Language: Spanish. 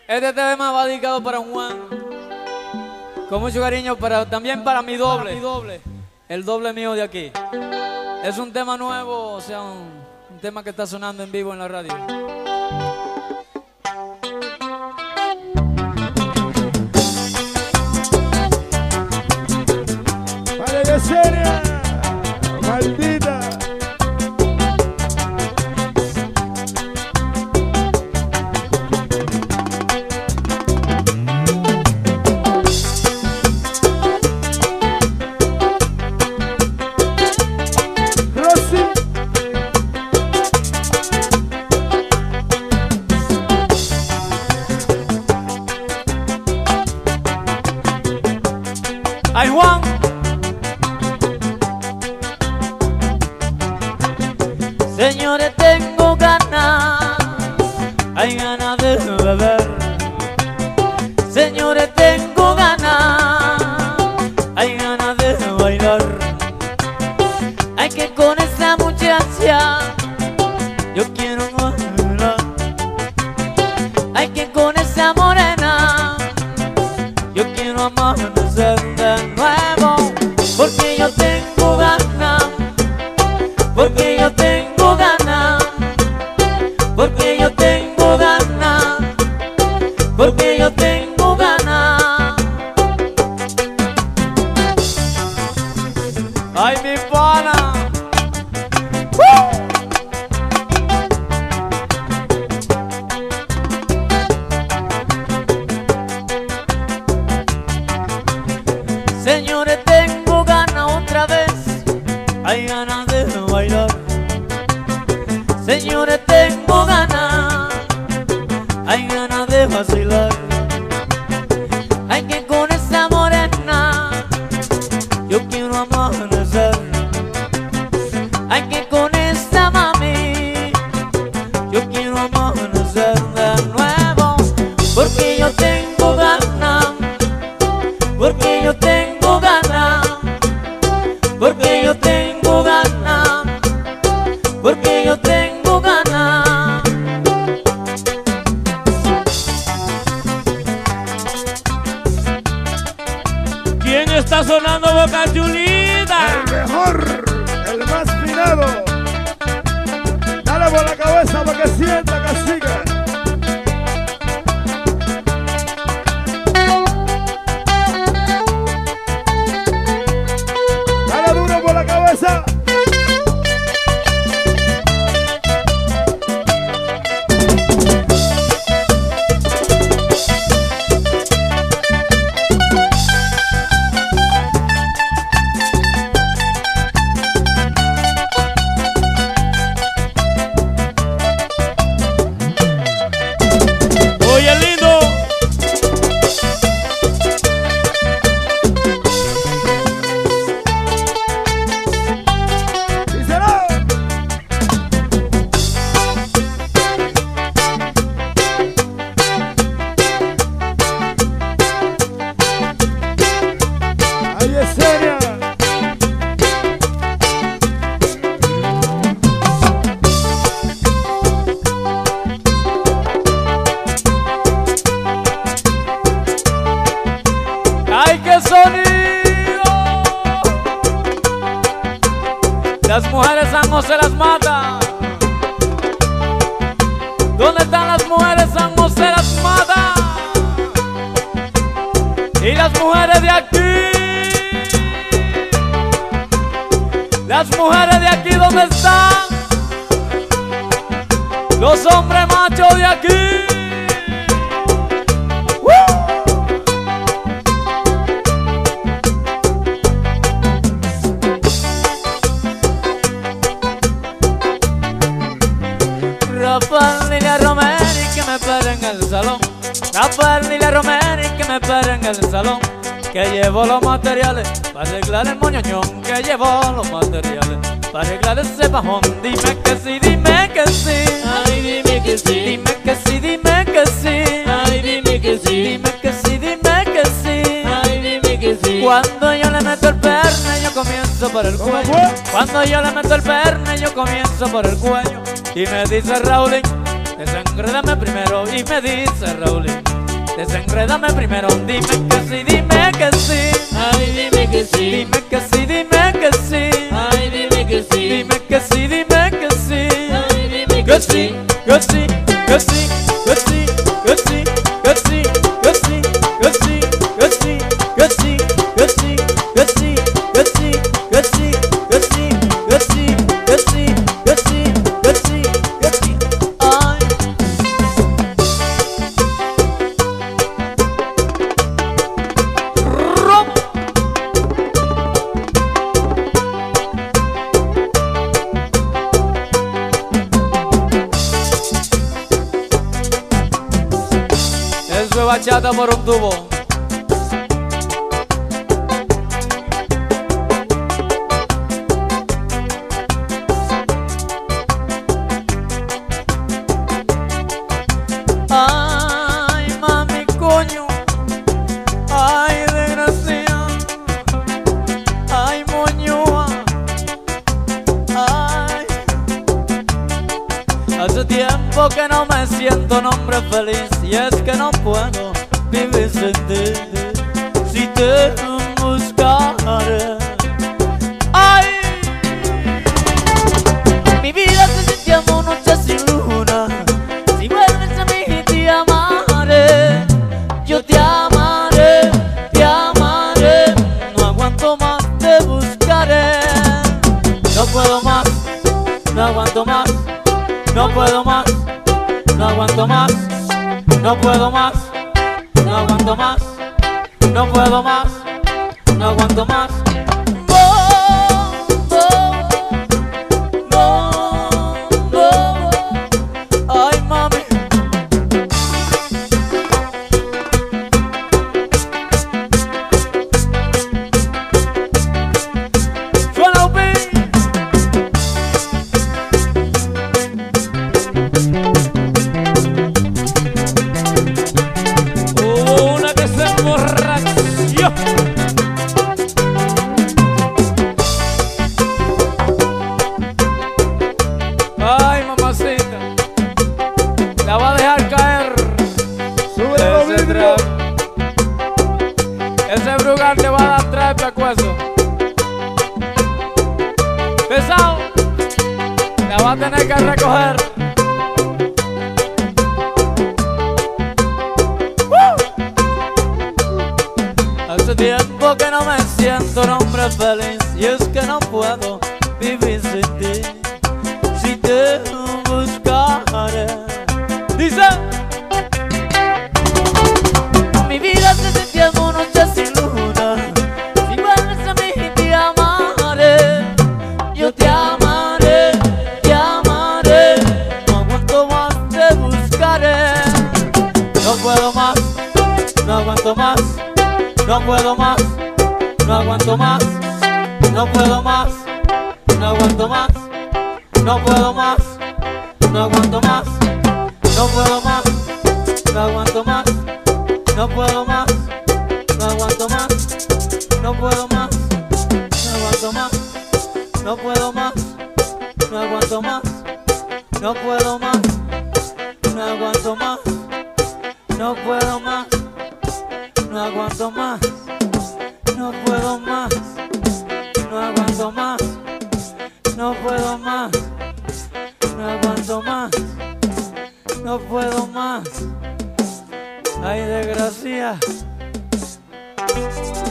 Este tema va dedicado para Juan, con mucho cariño, pero también para mi doble, el doble mío de aquí. Es un tema nuevo, o sea, un tema que está sonando en vivo en la radio. Vale, de seria, maldita. ¡Ay, Juan! Señores, tengo ganas, hay ganas de beber. Señores, tengo ganas, hay ganas de bailar. Hay que con esa muchacha yo quiero bailar. Hay que con esa morena yo quiero amanecer de nuevo. Porque yo tengo ganas, porque yo tengo ganas, porque yo tengo ganas, porque yo tengo ganas. ¡Ay, mi pana! Señores, tengo ganas otra vez, hay ganas de bailar. Señores, tengo ganas, hay ganas de vacilar. Hay que con esa morena yo quiero amanecer. Hay que con esa mami yo quiero amanecer de nuevo. Porque yo tengo ganas, porque yo tengo ganas, porque yo tengo ganas, porque yo tengo ganas. ¿Quién está sonando Boca Chulita? El mejor, el más finado. Dale por la cabeza para que sienta, cacique. Dale duro por la cabeza. Oye, lindo. Díselo. Ahí es seria. ¡Ay, qué sonido! Las mujeres San José las mata. ¿Dónde están las mujeres San José las mata? Y las mujeres de aquí. Las mujeres de aquí, ¿dónde están? Los hombres machos de aquí. Rafael, dile a Romero que me espere en el salón. Rafael, dile a Romero que me espere en el salón. Que llevo los materiales para arreglar el moñoñón. Que llevo los materiales para arreglar ese bajón. Dime que sí, dime que sí. Ay, dime que sí. Dime que sí, dime que sí. Ay, dime que sí. Dime que sí, dime que sí. Ay, dime que sí. Cuando yo le meto el perne, yo comienzo por el cuello. Cuando yo le meto el perne, yo comienzo por el cuello. Y me dice Raúl, ese Desenrédame primero y me dice Raulín. Desenrédame primero, dime que sí, dime que sí. Ay, dime que sí. Dime que sí, dime que sí. Ay, dime que sí. Dime que sí, dime que sí. Ay, dime Que que sí, sí. que sí, que sí, que sí, que sí, que sí, que sí, que sí, que sí, que sí, que sí, que sí, que sí, que sí, que sí, que sí, que sí, que sí, que sí, que sí. Ay. Eso es bachata por un tubo. Ay, mami, coño. Ay, desgracia. Ay, moñoa. Ay. Hace tiempo que no me siento un hombre feliz. Y es que no puedo vivir sin ti. Si te buscaré. Ay. Mi vida se sintió como noche sin luna. Si vuelves a mí te amaré. Yo te amaré, te amaré. No aguanto más, te buscaré. No puedo más, no aguanto más. No puedo más, no aguanto más. No puedo más, no aguanto más. No puedo más, no aguanto más. Ay, mami. Suena un beat. Hubo una que se emborrachó. Ay, mamacita. La va a dejar caer. Sube los Ese vidrios. Ese brugal te va a dar tres pecuesos. Pesado. La va a tener que recoger. Hace tiempo que no me siento un hombre feliz. Y es que no puedo vivir sin ti. Si te buscaré. Dice. Mi vida se sintió como noche sin luna. Si vuelves a mí te amaré. Yo te amaré, te amaré. No aguanto más, te buscaré. No puedo más, no aguanto más. No puedo más, no aguanto más. No puedo más, no aguanto más. No puedo más, no aguanto más. No puedo más, no aguanto más. No puedo más, no aguanto más. No puedo más, no aguanto más. No puedo más, no aguanto más. No puedo más, no aguanto más. No puedo más, no aguanto más. No puedo más, no aguanto más. No puedo más, no aguanto más. No puedo más. Ay, desgracia.